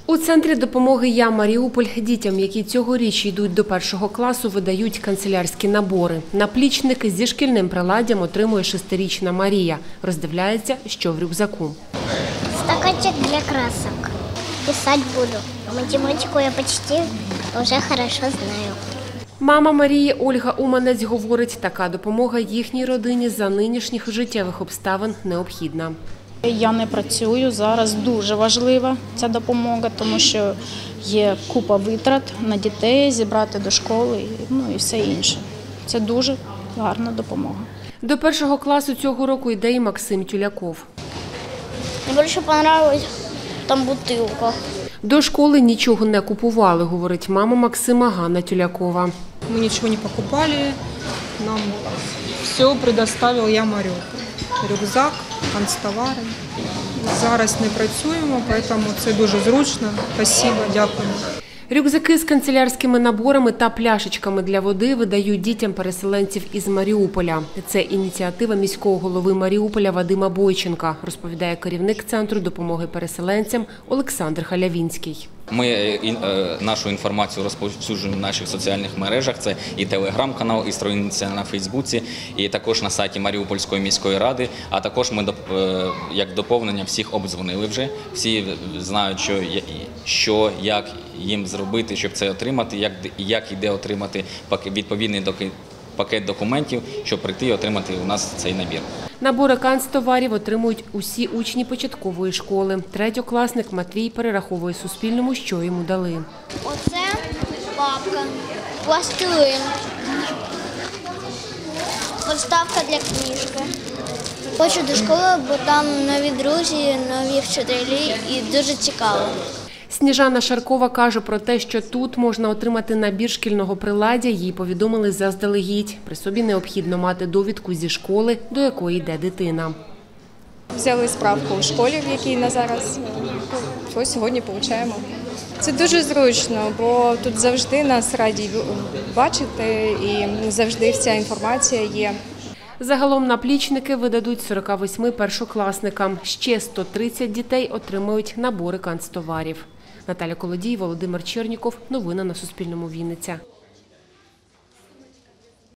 У центрі допомоги «Я Маріуполь» дітям, які цьогоріч йдуть до першого класу, видають канцелярські набори. Наплічники зі шкільним приладдям отримує 6-річна Марія. Роздивляється, що в рюкзаку. Стаканчик для красок. Писать буду. Математику я почти вже хорошо знаю. Мама Марії Ольга Уманець говорить, така допомога їхній родині за нинішніх життєвих обставин необхідна. Я не працюю, зараз дуже важлива ця допомога, тому що є купа витрат на дітей, зібрати до школи, і все інше. Це дуже гарна допомога. До першого класу цього року йде і Максим Тюляков. Мені більше подобається там бутилка. До школи нічого не купували, говорить мама Максима Ганна Тюлякова. Ми нічого не купували, нам все предоставив «Я Маріуполь». Рюкзак, канцтовари. Зараз не працюємо, тому це дуже зручно. Спасибо, дякую. Рюкзаки з канцелярськими наборами та пляшечками для води видають дітям переселенців із Маріуполя. Це ініціатива міського голови Маріуполя Вадима Бойченка, розповідає керівник Центру допомоги переселенцям Олександр Халявінський. Ми нашу інформацію розповсюджуємо в наших соціальних мережах. Це і телеграм-канал, і сторінця на Фейсбуці, і також на сайті Маріупольської міської ради. А також ми, як доповнення, всіх обдзвонили вже. Всі знають, що, як їм зробити, щоб це отримати, як і де отримати відповідний пакет документів, щоб прийти і отримати у нас цей набір. Набори канцтоварів отримують усі учні початкової школи. Третьокласник Матвій перераховує Суспільному, що йому дали. Оце папка, пластилин, подставка для книжки. Хочу до школи, бо там нові друзі, нові вчителі і дуже цікаво. Сніжана Шаркова каже про те, що тут можна отримати набір шкільного приладдя, їй повідомили заздалегідь. При собі необхідно мати довідку зі школи, до якої йде дитина. Взяли справку у школі, в якій на зараз, ось сьогодні отримуємо. Це дуже зручно, бо тут завжди нас раді бачити і завжди вся інформація є. Загалом наплічники видадуть 48 першокласникам. Ще 130 дітей отримують набори канцтоварів. Наталя Колодій, Володимир Черніков. Новини на Суспільному. Вінниця.